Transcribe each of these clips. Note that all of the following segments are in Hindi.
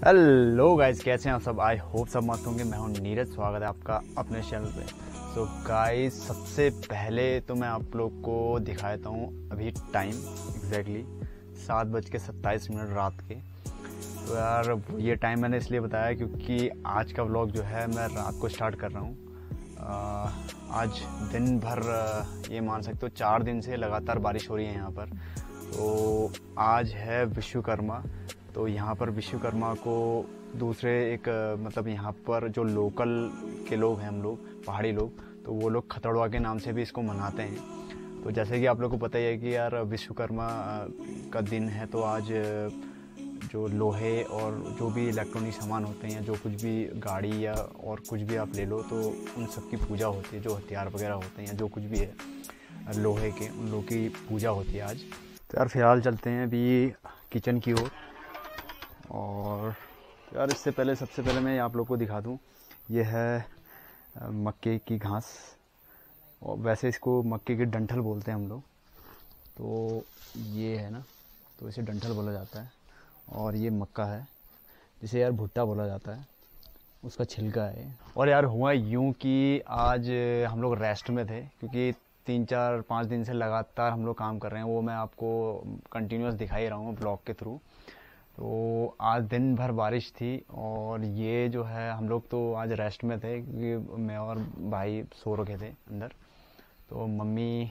हेलो गाइस, कैसे हैं आप सब। आई होप सब मस्त होंगे। मैं हूं नीरज, स्वागत है आपका अपने चैनल पे। सो गाइस, सबसे पहले तो मैं आप लोग को दिखाता हूं अभी टाइम एग्जैक्टली 7:27 रात के। तो यार ये टाइम मैंने इसलिए बताया क्योंकि आज का व्लॉग जो है मैं रात को स्टार्ट कर रहा हूँ। आज दिन भर ये मान सकते हो 4 दिन से लगातार बारिश हो रही है यहाँ पर। तो आज है विश्वकर्मा। तो यहाँ पर विश्वकर्मा को दूसरे एक मतलब यहाँ पर जो लोकल के लोग हैं, हम लोग पहाड़ी लोग, तो वो लोग खतड़वा के नाम से भी इसको मनाते हैं। तो जैसे कि आप लोग को पता ही है कि यार विश्वकर्मा का दिन है, तो आज जो लोहे और जो भी इलेक्ट्रॉनिक सामान होते हैं या जो कुछ भी गाड़ी या और कुछ भी आप ले लो, तो उन सब की पूजा होती है। जो हथियार वगैरह होते हैं या जो कुछ भी है लोहे के, उन लोगों की पूजा होती है आज। तो यार फ़िलहाल चलते हैं अभी किचन की ओर। और यार इससे पहले सबसे पहले मैं आप लोग को दिखा दूं, ये है मक्के की घास, और वैसे इसको मक्के की डंठल बोलते हैं हम लोग। तो ये है ना, तो इसे डंठल बोला जाता है। और ये मक्का है जिसे यार भुट्टा बोला जाता है, उसका छिलका है। और यार हुआ यूँ कि आज हम लोग रेस्ट में थे क्योंकि 3-4-5 दिन से लगातार हम लोग काम कर रहे हैं। वो मैं आपको कंटिन्यूस दिखा ही रहा हूँ ब्लॉग के थ्रू। तो आज दिन भर बारिश थी और ये जो है हम लोग तो आज रेस्ट में थे क्योंकि मैं और भाई सो रखे थे अंदर। तो मम्मी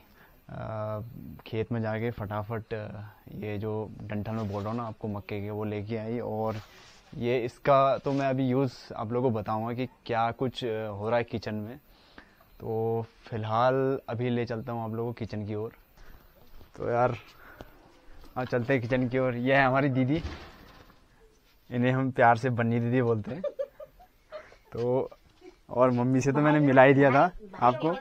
खेत में जाके फटाफट ये जो डंठल में बोल रहा हूँ ना आपको मक्के के, वो लेके आई। और ये इसका तो मैं अभी यूज़ आप लोगों को बताऊँगा कि क्या कुछ हो रहा है किचन में। तो फ़िलहाल अभी ले चलता हूँ आप लोगों को किचन की ओर। तो यार अब चलते हैं किचन की ओर। यह है हमारी दीदी, इन्हें हम प्यार से बन्नी दीदी बोलते हैं। तो और मम्मी से तो मैंने मिला ही दिया था आपको।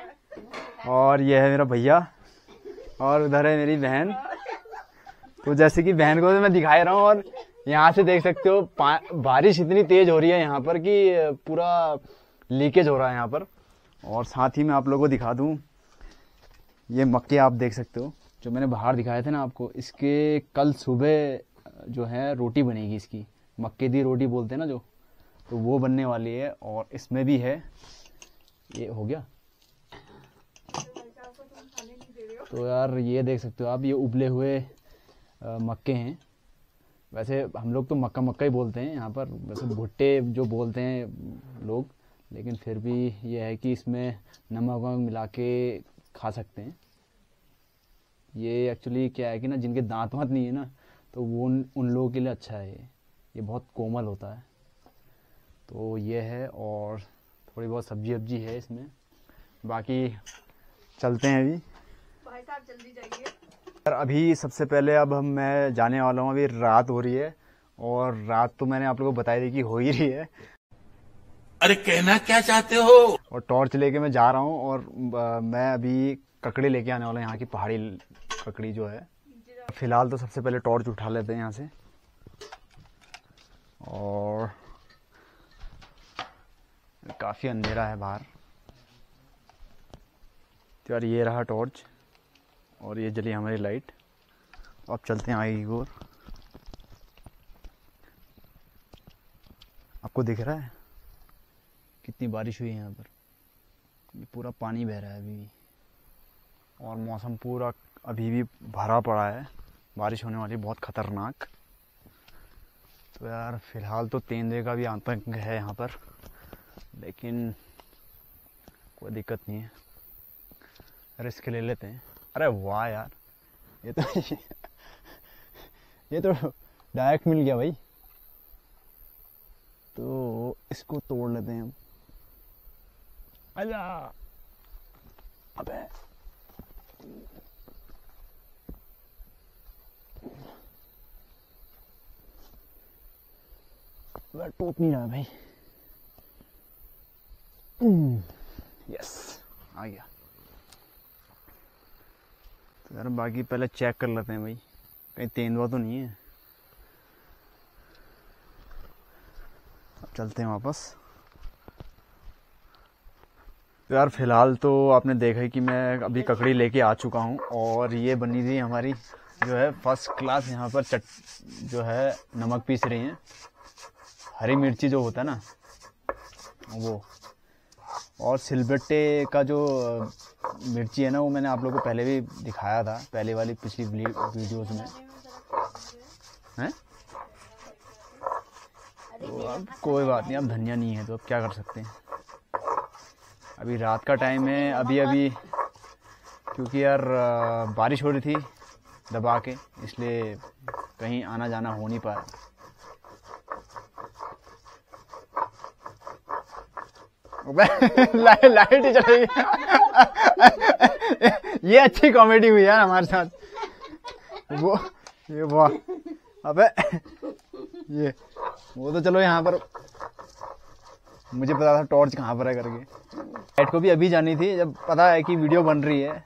और यह है मेरा भैया और उधर है मेरी बहन। तो जैसे कि बहन को तो मैं दिखा रहा हूँ, और यहाँ से देख सकते हो बारिश इतनी तेज हो रही है यहाँ पर कि पूरा लीकेज हो रहा है यहाँ पर। और साथ ही मैं आप लोगों को दिखा दूँ, ये मक्के आप देख सकते हो जो मैंने बाहर दिखाए थे ना आपको, इसके कल सुबह जो है रोटी बनेगी। इसकी मक्के दी रोटी बोलते हैं ना जो, तो वो बनने वाली है। और इसमें भी है, ये हो गया। तो यार ये देख सकते हो आप, ये उबले हुए मक्के हैं। वैसे हम लोग तो मक्का मक्का ही बोलते हैं यहाँ पर, वैसे भुट्टे जो बोलते हैं लोग, लेकिन फिर भी ये है कि इसमें नमक वमक मिला के खा सकते हैं। ये एक्चुअली क्या है कि ना, जिनके दांत वांत नहीं है ना, तो वो उन लोगों के लिए अच्छा है। ये बहुत कोमल होता है। तो ये है, और थोड़ी बहुत सब्जी वब्जी है इसमें। बाकी चलते हैं अभी। भाई साहब जल्दी जाइए। यार अभी सबसे पहले अब मैं जाने वाला हूँ। अभी रात हो रही है, और रात तो मैंने आप लोगों को बताई दी कि हो ही रही है। अरे कहना क्या चाहते हो? और टॉर्च लेके मैं जा रहा हूँ, और मैं अभी ककड़ी लेके आने वाला हूँ, यहाँ की पहाड़ी ककड़ी जो है। फिलहाल तो सबसे पहले टॉर्च उठा लेते हैं यहाँ से। और काफ़ी अंधेरा है बाहर। तो यार ये रहा टॉर्च, और ये जली हमारी लाइट। तो अब चलते हैं आगे की ओर। आपको दिख रहा है कितनी बारिश हुई है यहाँ पर? ये पूरा पानी बह रहा है अभी भी, और मौसम पूरा अभी भी भरा पड़ा है। बारिश होने वाली, बहुत ख़तरनाक। तो यार फ़िलहाल तो तेंदुए का भी आतंक है यहाँ पर, लेकिन कोई दिक्कत नहीं है, रिस्क ले लेते हैं। अरे वाह यार, ये तो डायरेक्ट मिल गया भाई। तो इसको तोड़ लेते हैं हम। अला अबे टूट नहीं रहा भाई। यस, आ गया। तो यार बाकी पहले चेक कर लेते हैं भाई, कहीं तेंदुआ तो नहीं है। अब चलते हैं वापस। तो यार फ़िलहाल तो आपने देखा ही कि मैं अभी ककड़ी लेके आ चुका हूँ, और ये बनी थी हमारी जो है फर्स्ट क्लास यहाँ पर जो है नमक पीस रही हैं। हरी मिर्ची जो होता है ना वो, और सिलबट्टे का जो मिर्ची है ना वो मैंने आप लोगों को पहले भी दिखाया था, पहले वाली पिछली वीडियोस में हैं। तो अब कोई बात नहीं, अब धनिया नहीं है तो अब क्या कर सकते हैं। अभी रात का टाइम है, अभी अभी क्योंकि यार बारिश हो रही थी दबा के, इसलिए कहीं आना जाना हो नहीं पाया। लाइट ही चली गई। ये अच्छी कॉमेडी हुई यार हमारे साथ। वो ये वाह, अबे ये वो तो चलो यहाँ पर मुझे पता था टॉर्च कहाँ पर है करके। लाइट को भी अभी जानी थी जब पता है कि वीडियो बन रही है।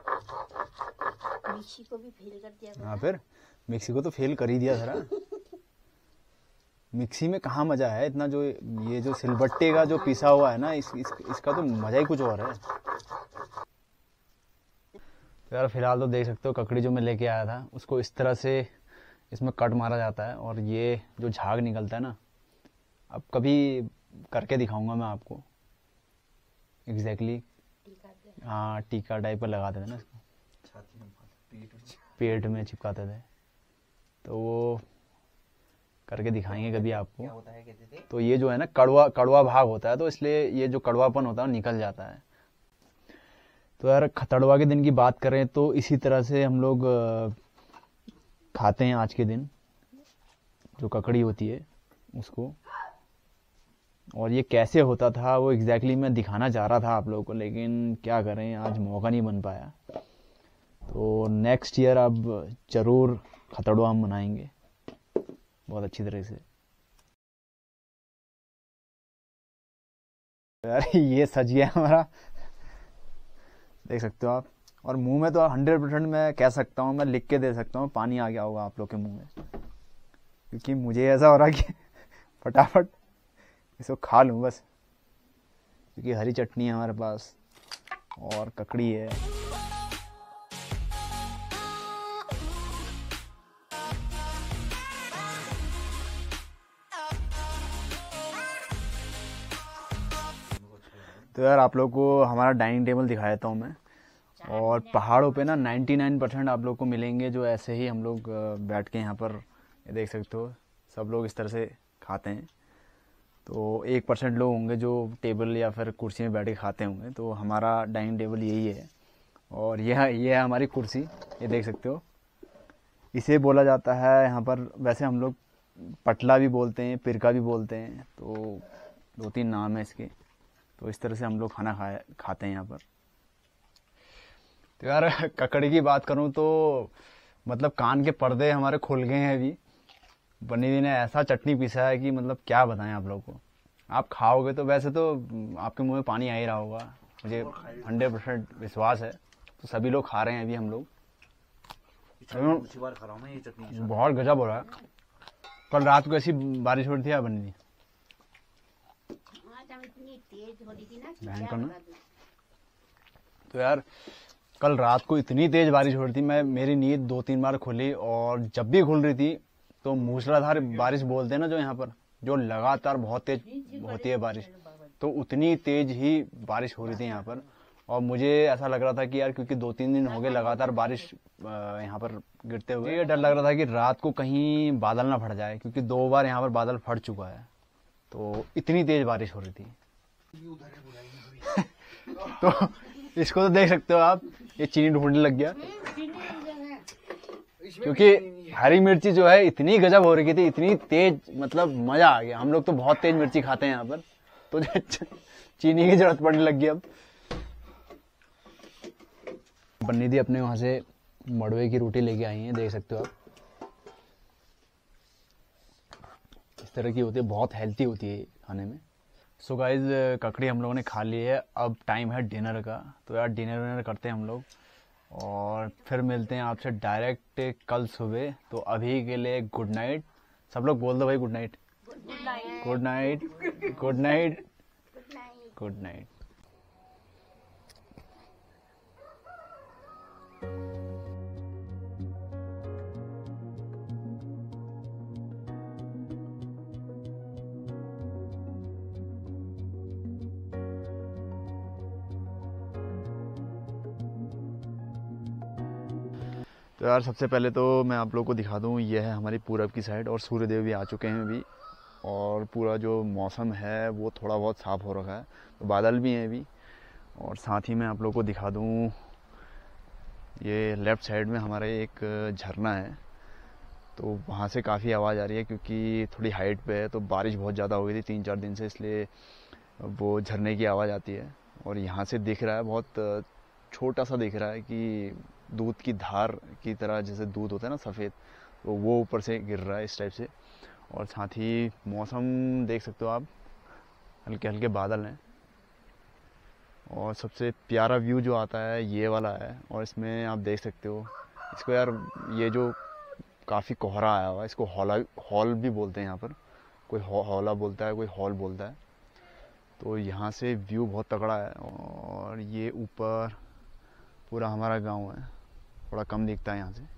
मिक्सी को भी फेल कर दिया। हाँ फिर मिक्सी को तो फेल कर ही दिया सारा। मिक्सी में कहाँ मजा है इतना, जो ये जो सिलबट्टे का जो पिसा हुआ है ना इसका तो मजा ही कुछ और है। तो यार फिलहाल तो देख सकते हो ककड़ी जो मैं लेके आया था उसको इस तरह से इसमें कट मारा जाता है, और ये जो झाग निकलता है ना, अब कभी करके दिखाऊंगा मैं आपको एग्जैक्टली। हाँ टीका टाइप का लगाते थे ना इसको, पेट में चिपकाते थे, तो वो करके दिखाएंगे कभी आपको। क्या होता है कहते थे? तो ये जो है ना कड़वा भाग होता है, तो इसलिए ये जो कड़वापन होता है निकल जाता है। तो यार खतड़वा के दिन की बात करें तो इसी तरह से हम लोग खाते हैं आज के दिन, जो ककड़ी होती है उसको। और ये कैसे होता था वो एग्जैक्टली मैं दिखाना चाह रहा था आप लोगों को, लेकिन क्या करें आज मौका नहीं बन पाया। तो नेक्स्ट ईयर अब जरूर खतड़वा हम मनाएंगे बहुत अच्छी तरह से। यार ये सज गया हमारा, देख सकते हो आप। और मुंह में तो 100% मैं कह सकता हूँ, मैं लिख के दे सकता हूँ, पानी आ गया होगा आप लोग के मुंह में, क्योंकि मुझे ऐसा हो रहा कि फटाफट इसको खा लूँ बस, क्योंकि हरी चटनी है हमारे पास और ककड़ी है। तो यार आप लोग को हमारा डाइनिंग टेबल दिखा देता हूँ मैं। और पहाड़ों पे ना 99% आप लोग को मिलेंगे जो ऐसे ही हम लोग बैठ के यहाँ पर, ये देख सकते हो सब लोग इस तरह से खाते हैं। तो 1% लोग होंगे जो टेबल या फिर कुर्सी में बैठ के खाते होंगे। तो हमारा डाइनिंग टेबल यही है, और ये है हमारी कुर्सी, ये देख सकते हो। इसे बोला जाता है यहाँ पर, वैसे हम लोग पटला भी बोलते हैं, पिरका भी बोलते हैं, तो 2-3 नाम है इसके। तो इस तरह से हम लोग खाना खाते हैं यहाँ पर। तो यार ककड़ी की बात करूँ तो मतलब कान के पर्दे हमारे खुल गए हैं अभी। बनी दी ने ऐसा चटनी पीसा है कि मतलब क्या बताएं आप लोगों को। आप खाओगे तो वैसे तो आपके मुंह में पानी आ ही रहा होगा, मुझे 100% विश्वास है। तो सभी लोग खा रहे हैं अभी हम लोग। बहुत गजब हो रहा है। कल रात को ऐसी बारिश हो रही थी या बनी थी बहन का ना। तो यार कल रात को इतनी तेज बारिश हो रही थी, मेरी नींद 2-3 बार खुली, और जब भी खुल रही थी तो मूसलाधार बारिश बोलते हैं ना जो यहाँ पर, जो लगातार बहुत तेज होती है बारिश, तो उतनी तेज ही बारिश हो रही थी यहाँ पर। और मुझे ऐसा लग रहा था कि यार क्योंकि 2-3 दिन हो गए लगातार बारिश यहाँ पर गिरते हुए, ये डर लग रहा था कि रात को कहीं बादल ना फट जाए, क्योंकि 2 बार यहाँ पर बादल फट चुका है। तो इतनी तेज बारिश हो रही थी। तो इसको तो देख सकते हो आप, ये चीनी ढूंढने लग गया, क्योंकि हरी मिर्ची जो है इतनी गजब हो रही थी, इतनी तेज, मतलब मजा आ गया। हम लोग तो बहुत तेज मिर्ची खाते हैं यहाँ पर, तो चीनी की जरूरत पड़ने लग गई। अब बन्नी दी अपने वहां से मड़वे की रोटी लेके आई है, देख सकते हो आप। इस तरह की होती है, बहुत हेल्थी होती है खाने में। सो गाइज ककड़ी हम लोगों ने खा ली है, अब टाइम है डिनर का। तो यार डिनर विनर करते हैं हम लोग, और फिर मिलते हैं आपसे डायरेक्ट कल सुबह। तो अभी के लिए गुड नाइट। सब लोग बोल दो भाई good night. Good night, good night, good night. तो यार सबसे पहले तो मैं आप लोगों को दिखा दूँ, ये है हमारी पूरब की साइड और सूर्यदेव भी आ चुके हैं अभी, और पूरा जो मौसम है वो थोड़ा बहुत साफ़ हो रखा है, तो बादल भी हैं अभी। और साथ ही मैं आप लोगों को दिखा दूँ, ये लेफ़्ट साइड में हमारा एक झरना है, तो वहाँ से काफ़ी आवाज़ आ रही है क्योंकि थोड़ी हाइट पे है, तो बारिश बहुत ज़्यादा हो गई थी 3-4 दिन से, इसलिए वो झरने की आवाज़ आती है। और यहाँ से दिख रहा है, बहुत छोटा सा दिख रहा है कि दूध की धार की तरह, जैसे दूध होता है ना सफ़ेद, तो वो ऊपर से गिर रहा है इस टाइप से। और साथ ही मौसम देख सकते हो आप, हल्के हल्के बादल हैं। और सबसे प्यारा व्यू जो आता है ये वाला है, और इसमें आप देख सकते हो इसको यार, ये जो काफ़ी कोहरा आया हुआ है, इसको हॉल भी बोलते हैं यहाँ पर, कोई हौला बोलता है, कोई हॉल बोलता है। तो यहाँ से व्यू बहुत तगड़ा है। और ये ऊपर पूरा हमारा गांव है, थोड़ा कम दिखता है यहाँ से।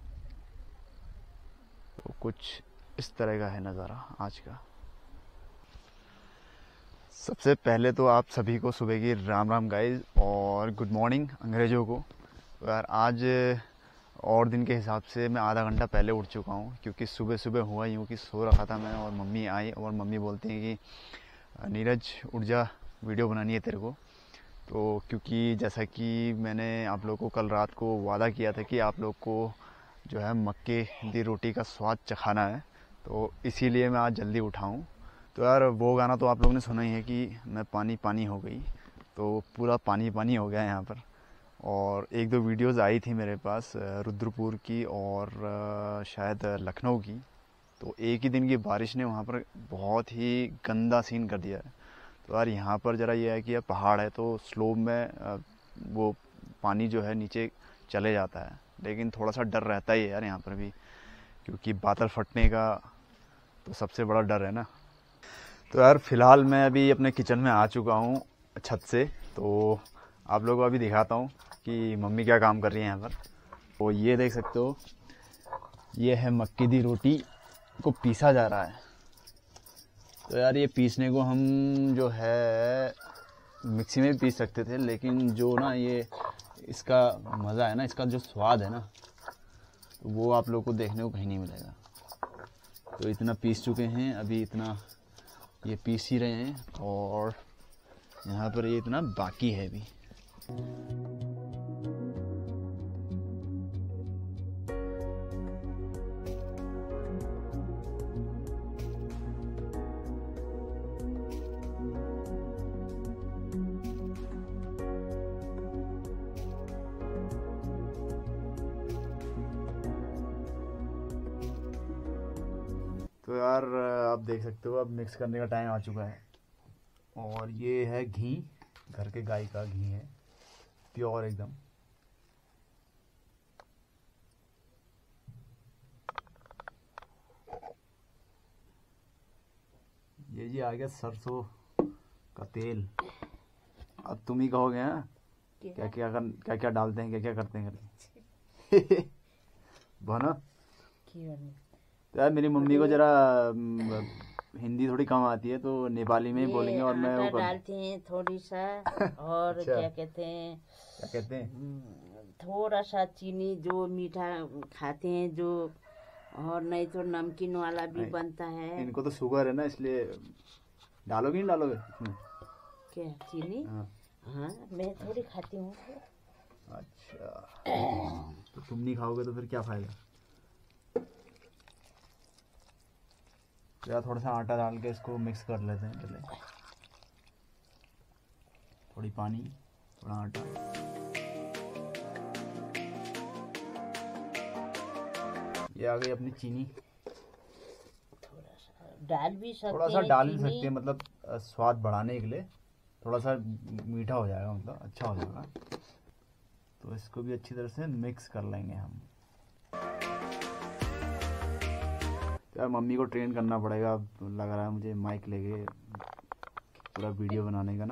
तो कुछ इस तरह का है नज़ारा आज का। सबसे पहले तो आप सभी को सुबह की राम राम गाइस, और गुड मॉर्निंग अंग्रेज़ों को। तो यार आज और दिन के हिसाब से मैं आधा घंटा पहले उठ चुका हूँ, क्योंकि सुबह सुबह हुआ यूँ कि सो रखा था मैं, और मम्मी आई और मम्मी बोलती हैं कि नीरज उठ जा, वीडियो बनानी है तेरे को। तो क्योंकि जैसा कि मैंने आप लोगों को कल रात को वादा किया था कि आप लोग को जो है मक्के दी रोटी का स्वाद चखाना है, तो इसीलिए मैं आज जल्दी उठा हूँ। तो यार वो गाना तो आप लोगों ने सुना ही है कि मैं पानी पानी हो गई, तो पूरा पानी पानी हो गया यहाँ पर। और एक दो वीडियोस आई थी मेरे पास रुद्रपुर की और शायद लखनऊ की, तो एक ही दिन की बारिश ने वहाँ पर बहुत ही गंदा सीन कर दिया है। तो यार यहाँ पर ज़रा ये है कि यह पहाड़ है, तो स्लोप में वो पानी जो है नीचे चले जाता है, लेकिन थोड़ा सा डर रहता ही है यार यहाँ पर भी, क्योंकि बादल फटने का तो सबसे बड़ा डर है ना। तो यार फ़िलहाल मैं अभी अपने किचन में आ चुका हूँ छत से, तो आप लोगों को अभी दिखाता हूँ कि मम्मी क्या काम कर रही है यहाँ पर। तो ये देख सकते हो, ये है मक्के दी रोटी को पीसा जा रहा है। तो यार ये पीसने को हम जो है मिक्सी में भी पीस सकते थे, लेकिन जो ना ये इसका मज़ा है ना, इसका जो स्वाद है ना, तो वो आप लोग को देखने को कहीं नहीं मिलेगा। तो इतना पीस चुके हैं, अभी इतना ये पीस ही रहे हैं, और यहाँ पर ये इतना बाकी है अभी। तो यार आप देख सकते हो अब मिक्स करने का टाइम आ चुका है, और ये है घी, घर के गाय का घी है, प्योर एकदम। ये जी आ गया सरसों का तेल। अब तुम ही कहोगे हाँ क्या क्या डालते हैं, क्या क्या करते हैं करके बना। तो यार मेरी मम्मी को जरा हिंदी थोड़ी कम आती है, तो नेपाली में ही बोलेंगे, और मैं वो डालते हैं थोड़ी सा और अच्छा। क्या कहते हैं थोड़ा सा चीनी, जो मीठा खाते हैं जो, और नहीं तो नमकीन वाला भी नहीं, बनता है। इनको तो शुगर है ना, इसलिए डालोगे नहीं डालोगे इसमें? क्या चीनी? हाँ मैं थोड़ी खाती हूँ। अच्छा तो तुम नहीं खाओगे तो फिर क्या फायदा। यार थोड़ा सा आटा डाल के इसको मिक्स कर लेते हैं पहले, थोड़ी पानी थोड़ा आटा। ये आ गई अपनी चीनी, थोड़ा सा डाल भी सकते हैं, थोड़ा सा डाल भी चीनी। सकते हैं, मतलब स्वाद बढ़ाने के लिए, थोड़ा सा मीठा हो जाएगा, मतलब अच्छा हो जाएगा। तो इसको भी अच्छी तरह से मिक्स कर लेंगे हम। यार मम्मी को ट्रेन करना पड़ेगा, लग रहा है मुझे माइक लेके पूरा वीडियो बनाने का ना।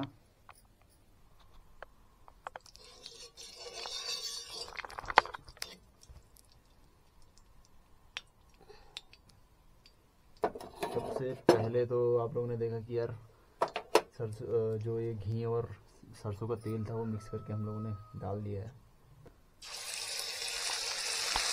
सबसे पहले तो आप लोगों ने देखा कि यार सरसों जो ये घी और सरसों का तेल था वो मिक्स करके हम लोगों ने डाल दिया है।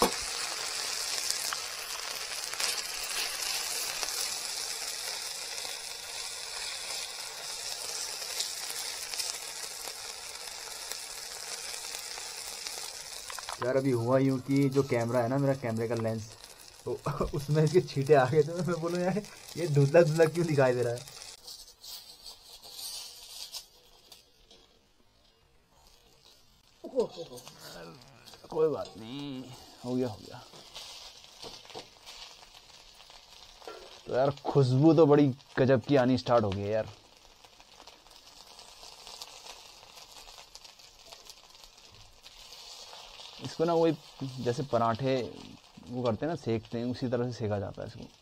तो यार अभी हुआ यूँ कि जो कैमरा है ना, मेरा कैमरे का लेंस, तो उसमें इसके छींटे आ गए। तो मैं बोलूँ यार ये धुंधला धुंधला क्यों दिखाई दे रहा है। कोई बात नहीं, हो गया। तो यार खुशबू तो बड़ी गजब की आनी स्टार्ट हो गई है यार। इसको ना वही जैसे पराठे वो करते हैं ना, सेकते हैं, उसी तरह से सेका जाता है इसको।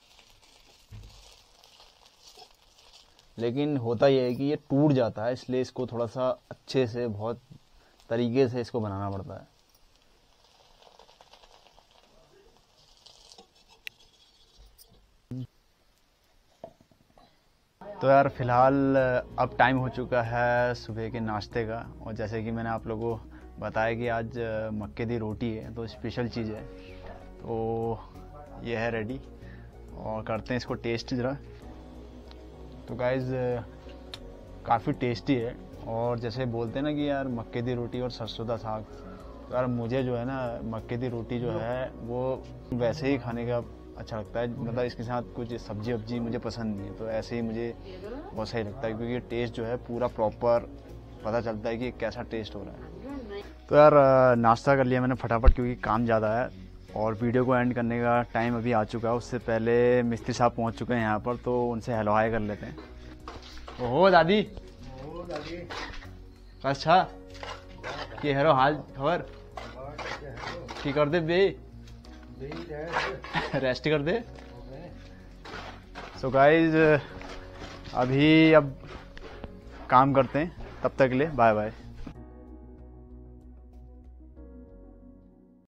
लेकिन होता यह है कि ये टूट जाता है, इसलिए इसको थोड़ा सा अच्छे से, बहुत तरीके से इसको बनाना पड़ता है। तो यार फ़िलहाल अब टाइम हो चुका है सुबह के नाश्ते का, और जैसे कि मैंने आप लोगों को बताया कि आज मक्के दी रोटी है, तो स्पेशल चीज़ है। तो ये है रेडी, और करते हैं इसको टेस्ट ज़रा। तो गाइज़ काफ़ी टेस्टी है, और जैसे बोलते हैं ना कि यार मक्के दी रोटी और सरसों का साग, तो यार मुझे जो है ना मक्के दी रोटी जो है वो वैसे ही खाने का अच्छा लगता है। मतलब इसके साथ कुछ सब्जी वब्जी मुझे पसंद नहीं है, तो ऐसे ही मुझे बहुत सही लगता है, क्योंकि टेस्ट जो है पूरा प्रॉपर पता चलता है कि कैसा टेस्ट हो रहा है। तो यार नाश्ता कर लिया मैंने फटाफट, क्योंकि काम ज़्यादा है और वीडियो को एंड करने का टाइम अभी आ चुका है। उससे पहले मिस्त्री साहब पहुंच चुके हैं यहाँ पर, तो उनसे हेलो हाय कर लेते हैं। ओहो दादी, अच्छा कि हेरो हाल खबर की कर दे बे, रेस्ट कर दे। सो गाइज अभी अब काम करते हैं, तब तक के लिए बाय बाय।